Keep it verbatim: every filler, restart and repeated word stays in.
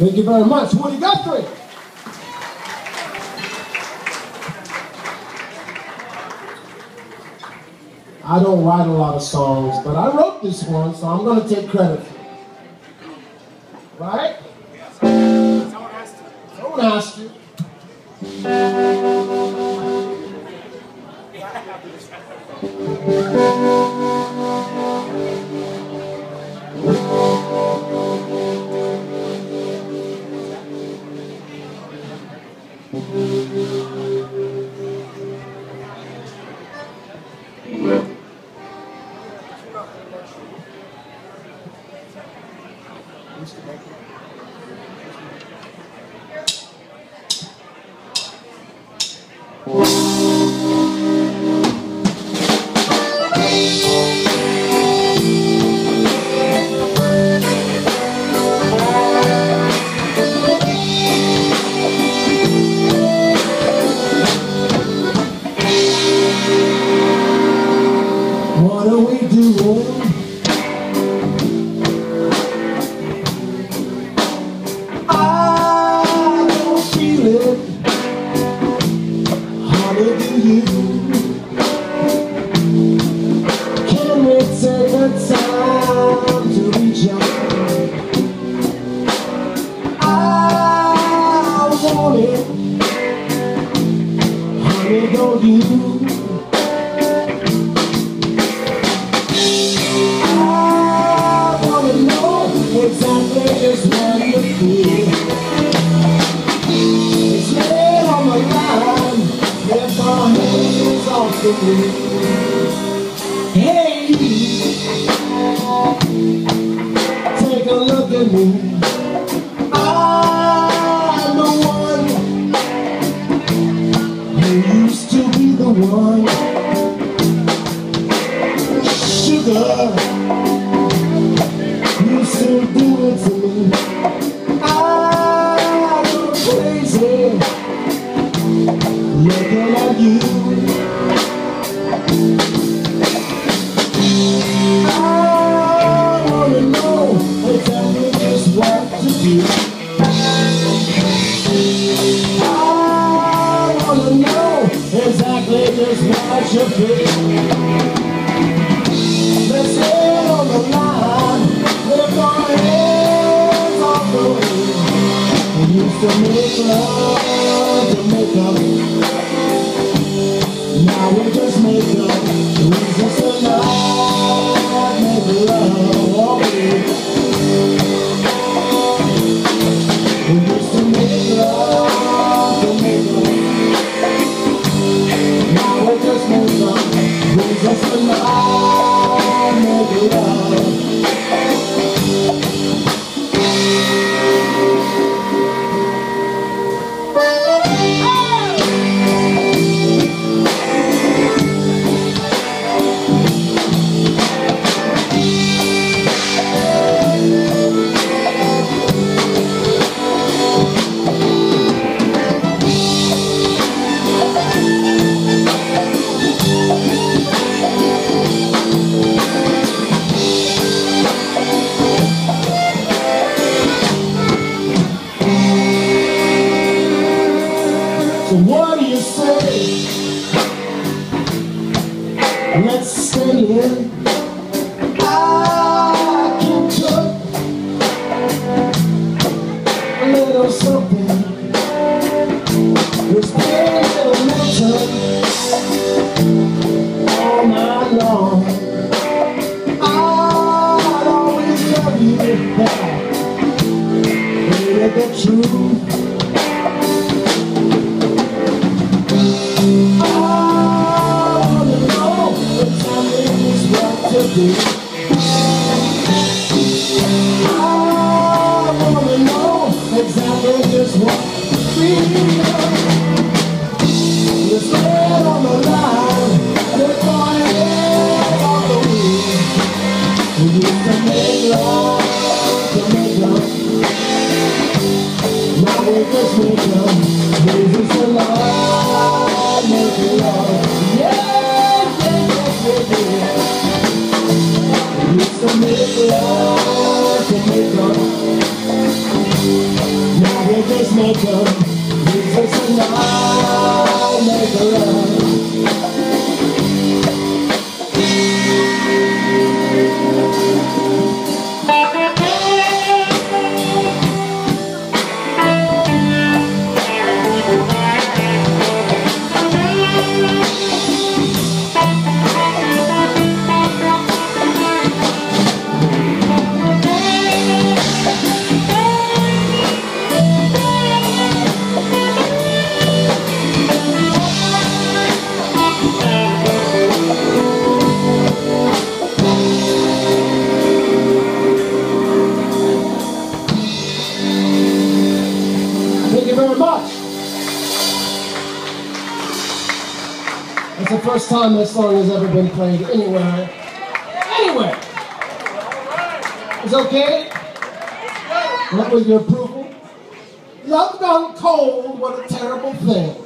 Thank you very much, Woody Guthrie. I don't write a lot of songs, but I wrote this one, so I'm going to take credit for it. Right? Someone asked you. Someone asked you. What are we doing? I don't feel it. Honey, do you? Can we take the time to reach out? I want it. Honey, don't you? Exactly just what you feel. It's laid on the line, left our hands off the wheel. Hey, take a look at me. I'm the one who used to be the one. Sugar, you still do it to me. I go crazy looking at you. I wanna know exactly just what to do. I wanna know exactly just what you feel. Let's get on the line. Lift our hands off the wheel. We used to make love to make up. Now we just make up. Reasons to not make love all day. We used to make love to make up. Now we just make up. Reasons to not make love. So what do you say? Let's stay in. I can cook a little something. It's been a little mental all night long. I'd always love you back. Ain't it the truth? Do. I wanna know exactly just what to feel. Let's get on the line, lift our hands off the wheel. We used to make love, to make love. Now we just make love. Reasons to love, make love. Yeah, yeah, yeah, yeah, yeah. Used to make love, to make love. maker. Music's a night maker. Thank you very much. It's the first time this song has ever been played anywhere. Anywhere. It's okay? What was your approval? Love gone cold, what a terrible thing.